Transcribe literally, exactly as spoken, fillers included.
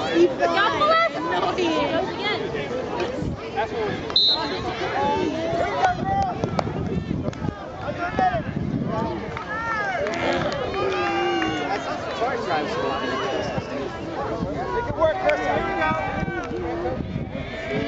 he flies. No, he is. That's what we're Make it work, Chris. Here we go.